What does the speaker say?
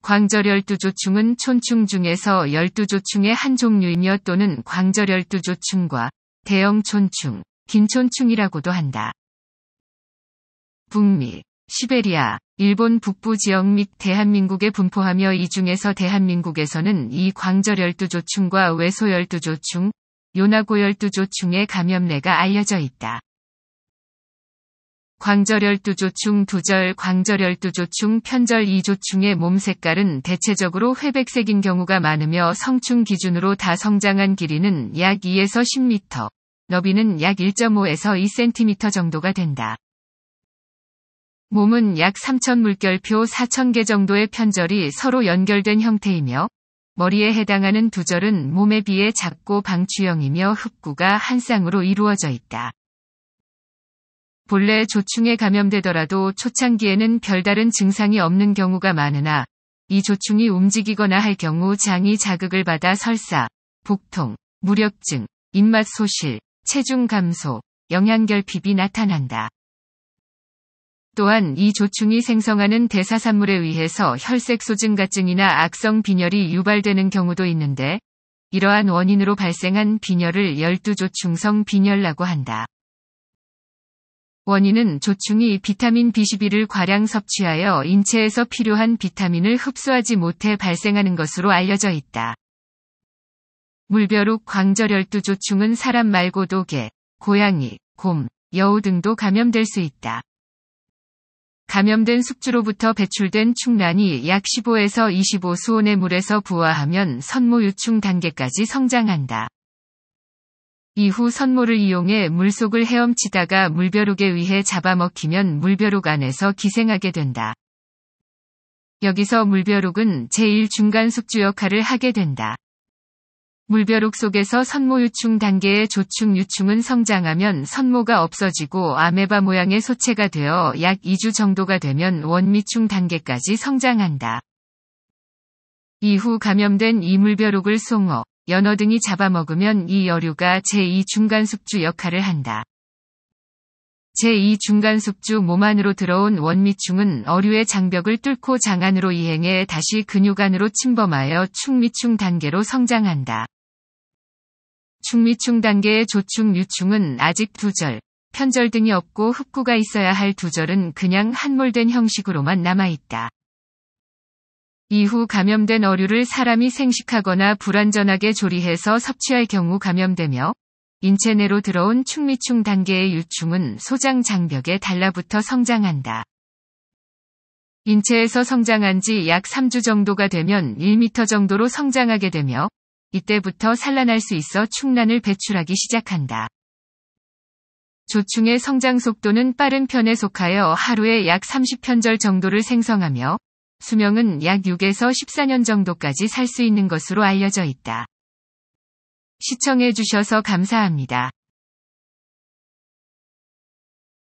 광절열두조충은 촌충 중에서 12조충의 한 종류이며 또는 광절열두조충과 대형 촌충, 긴촌충이라고도 한다. 북미, 시베리아, 일본 북부 지역 및 대한민국에 분포하며 이 중에서 대한민국에서는 이 광절열두조충과 외소열두조충, 요나고열두조충의 감염례가 알려져 있다. 광절열두조충 두절 광절열두조충 편절 이 조충의 몸 색깔은 대체적으로 회백색인 경우가 많으며 성충 기준으로 다 성장한 길이는 약 2에서 10m, 너비는 약 1.5에서 2cm 정도가 된다. 몸은 약 3,000 물결표 4,000개 정도의 편절이 서로 연결된 형태이며 머리에 해당하는 두절은 몸에 비해 작고 방추형이며 흡구가 한 쌍으로 이루어져 있다. 본래 조충에 감염되더라도 초창기에는 별다른 증상이 없는 경우가 많으나 이 조충이 움직이거나 할 경우 장이 자극을 받아 설사, 복통, 무력증, 입맛 소실, 체중 감소, 영양결핍이 나타난다. 또한 이 조충이 생성하는 대사산물에 의해서 혈색소증가증이나 악성 빈혈이 유발되는 경우도 있는데 이러한 원인으로 발생한 빈혈을 열두조충성 빈혈이라고 한다. 원인은 조충이 비타민 B12를 과량 섭취하여 인체에서 필요한 비타민을 흡수하지 못해 발생하는 것으로 알려져 있다. 물벼룩 광절열두조충은 사람 말고도 개, 고양이, 곰, 여우 등도 감염될 수 있다. 감염된 숙주로부터 배출된 충란이 약 15에서 25 수온의 물에서 부화하면 선모유충 단계까지 성장한다. 이후 선모를 이용해 물속을 헤엄치다가 물벼룩에 의해 잡아먹히면 물벼룩 안에서 기생하게 된다. 여기서 물벼룩은 제1중간 숙주 역할을 하게 된다. 물벼룩 속에서 선모유충 단계의 조충 유충은 성장하면 선모가 없어지고 아메바 모양의 소체가 되어 약 2주 정도가 되면 원미충 단계까지 성장한다. 이후 감염된 이 물벼룩을 송어, 연어 등이 잡아먹으면 이 여류가 제2중간숙주 역할을 한다. 제2중간숙주 몸 안으로 들어온 원미충은 어류의 장벽을 뚫고 장 안으로 이행해 다시 근육 안으로 침범하여 충미충 단계로 성장한다. 충미충 단계의 조충 유충은 아직 두절, 편절 등이 없고 흡구가 있어야 할 두절은 그냥 함몰된 형식으로만 남아있다. 이후 감염된 어류를 사람이 생식하거나 불완전하게 조리해서 섭취할 경우 감염되며 인체 내로 들어온 충미충 단계의 유충은 소장 장벽에 달라붙어 성장한다. 인체에서 성장한 지 약 3주 정도가 되면 1m 정도로 성장하게 되며 이때부터 산란할 수 있어 충란을 배출하기 시작한다. 조충의 성장 속도는 빠른 편에 속하여 하루에 약 30편절 정도를 생성하며 수명은 약 6에서 14년 정도까지 살 수 있는 것으로 알려져 있다. 시청해 주셔서 감사합니다.